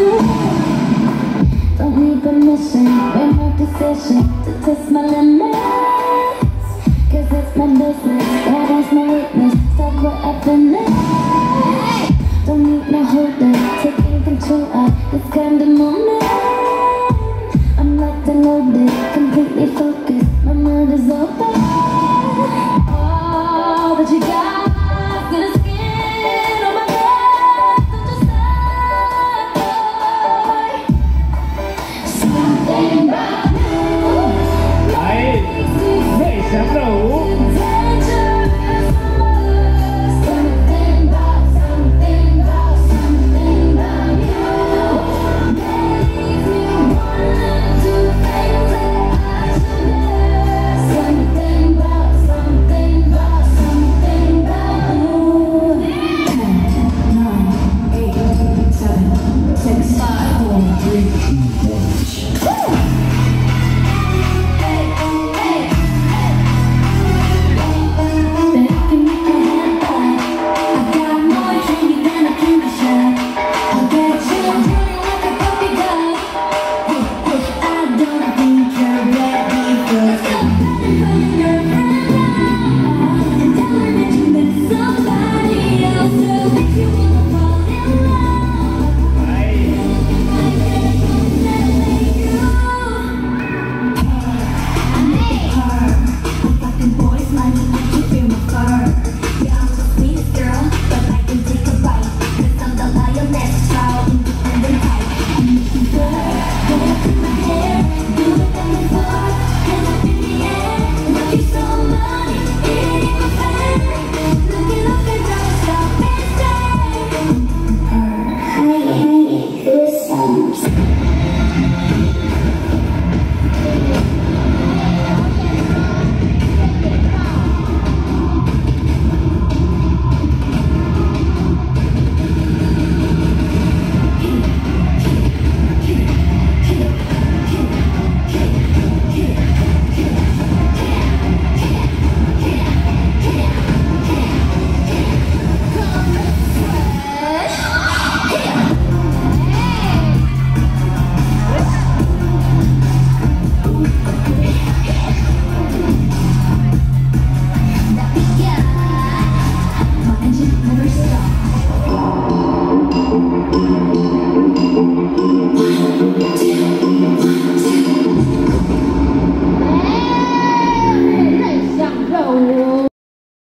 Don't need permission, we're my decision to test my limits. Cause it's my business, God is my witness. Stop whatever next. Don't need no holder, taking control of this kind of moment.